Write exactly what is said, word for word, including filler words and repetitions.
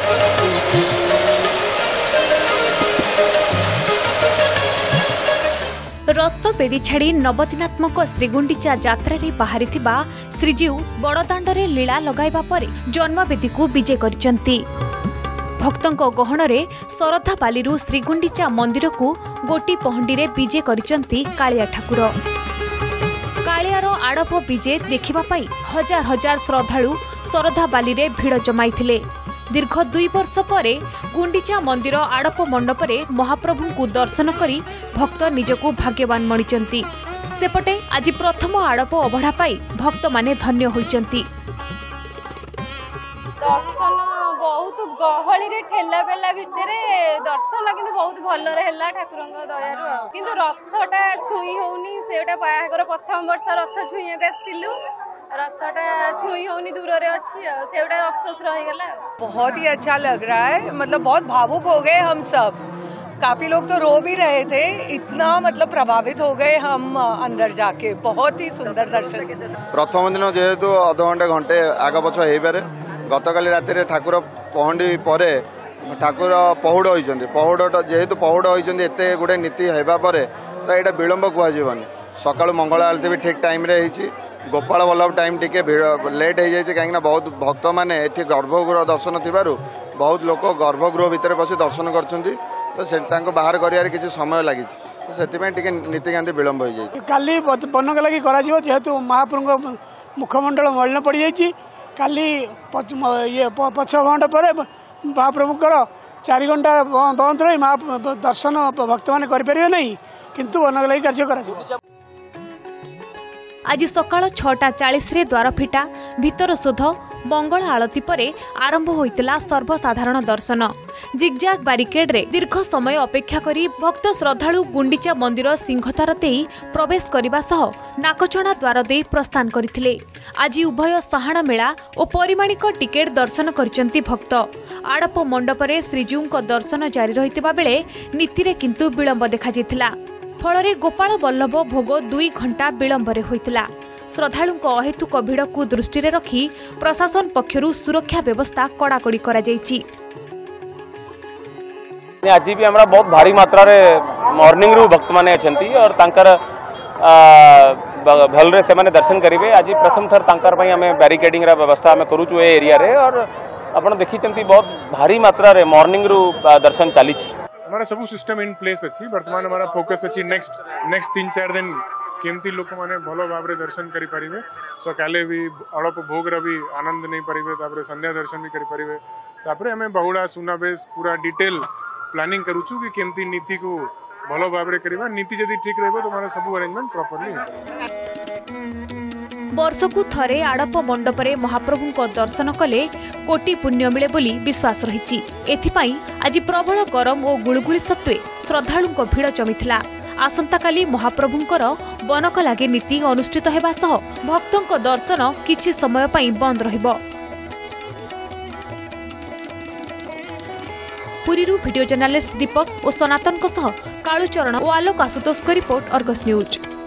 रथ बेदी छाड़ी नवदिनात्मक श्रीगुंडीचा यात्रा रे बाहरी श्रीजीव बड़दाण्डे लीला लगाइबा परे जन्मवेदी को विजय करिसंती। भक्तों गहन रे शरधा बालीरू श्रीगुंडीचा मंदिर को गोटी पहंडी रे विजय करिसंती कालिया ठाकुर। कालियार आड़प विजय देखिबा पाई हजार हजार श्रद्धालु शरधा बाली रे भीड़ जमाइथिले। दीर्घ दुई वर्ष परे गुंडीचा मंदिर आड़प मंडपरे महाप्रभु को दर्शन करी भक्त निजकू भाग्यवान मणिचंती। सेपटे आज प्रथम आड़प अबढ़ा पाई भक्त माने धन्य होइचंती। दर्शन बहुत गहली रे ठेला बेला भितर दर्शन किंतु बहुत भल रहेला ठाकुरंग दयारु किंतु रथटा छुई होउनी सेटा बाहागर प्रथम वर्ष रथ छुईक आस्तिलु रथटा छुई होनी दूर रे अच्छी सेटा अफसोस रह गला। बहुत ही अच्छा लग रहा है, मतलब बहुत भावुक हो गए हम सब। काफी लोग तो रो भी रहे थे, इतना मतलब प्रभावित हो गए हम अंदर जाके। बहुत ही सुंदर दर्शन। प्रथम दिन जेहेतु अध घंटे घंटे आग पछ हो पारे गतकाली राति ठाकुर पहंडी परे ठाकुर पहुड़ होइचंती। पहुड़ जेहेतु पहुड़ होइचंती एते गुडे नीति हेबा परे तो एटा विलंब कुआजीवनी। सकाळ मंगल आरती भी ठीक टाइम रे हेची। गोपाल वल्लभ टाइम टिके लेट हो जाए कहीं बहुत भक्त मैंने ये गर्भगृह दर्शन थिबारु बहुत लोक गर्भगृह भितर बसी दर्शन करछंती तो से बाहर करियार किछि समय लागि से नीतिकांति विलंब हो जाए। काली बनक लगी करा जेहेतु महाप्रभु मुखमंडल मलिन पड़ जाइए काली ये पछ घंटा पर महाप्रभुकर चार घंटा बंद रही महा दर्शन भक्त मैंने करें नहीं किंतु बनक लगी कार्य करा। आज सकाळ छटा चालीस रे द्वार फिटा भितर शोध मंगल आलती परे आरंभ होइतला सर्वसाधारण दर्शन। जिगजाग बारिकेड रे दीर्घ समय अपेक्षा करी भक्त श्रद्धालु गुंडीचा मंदिर सिंहद्वार देई प्रवेश करिबा सह नाकचणा द्वार देई प्रस्थान करथिले। आज उभय साहाण मेला और परिमाणिक टिकेट दर्शन करिसंती भक्त। आड़प मंडपरे श्रीजीउଙ୍କ दर्शन जारी रहितबा बेले नीति रे किंतु विलंब देखा जितला। फल गोपाल वल्लभ भोग दुई घंटा विलंबरे होइतला। श्रद्धालुଙ୍କ अहेतुक भिड़ को दृष्टि रे रखी प्रशासन पक्षरु सुरक्षा व्यवस्था कड़ाकड़ी करा जायछि। आज भी हमरा बहुत भारी मात्रा रे मॉर्निंग रु भक्त माने अछंती और तांकर भल रे से माने दर्शन करिवे। आज प्रथम थर तांकर पई हमें बैरिकेडिंग रा व्यवस्था हमें करूछु ए एरिया रे और आपण देखिचंती बहुत भारी मात्रा रे मॉर्निंग रु दर्शन चालीछि। हमारा सब सिस्टम इन प्लेस अच्छी वर्तमान हमारा फोकस अच्छी नेक्स्ट नेक्स्ट तीन चार दिन केमती लोक माने भलो भाव दर्शन करि परिवे। सकाले भी अड़प भोग भी आनंद नहीं परिवे तापरे संध्या दर्शन भी करि परिवे। तापरे हमें बहुड़ा सुनाबेश पूरा डिटेल प्लानिंग करूछु कि केमती नीति को भलो भाव करिवा। नीति जदी ठीक रहबो तो हमारा सब अरेंजमेंट प्रॉपर्ली। वर्षकु थरे आड़प मंडपरे महाप्रभुଙ୍କ दर्शन कले कोटी पुण्य मिले बोली विश्वास रहिछि। एथिपाई आज प्रबल गरम और गुळगुळी सत्वे श्रद्धालुଙ୍କ भिड़ जमिथिला। आसंताकाली महाप्रभुଙ୍କର बनक लागे नीति अनुष्ठित हेबा सह भक्तଙ୍କ दर्शन किछि समय पई बंद रहिबो। पुरीरू वीडियो जर्नलिस्ट दीपक और सनातन सह कालुचरण और Alok Ashutosh report Argus news.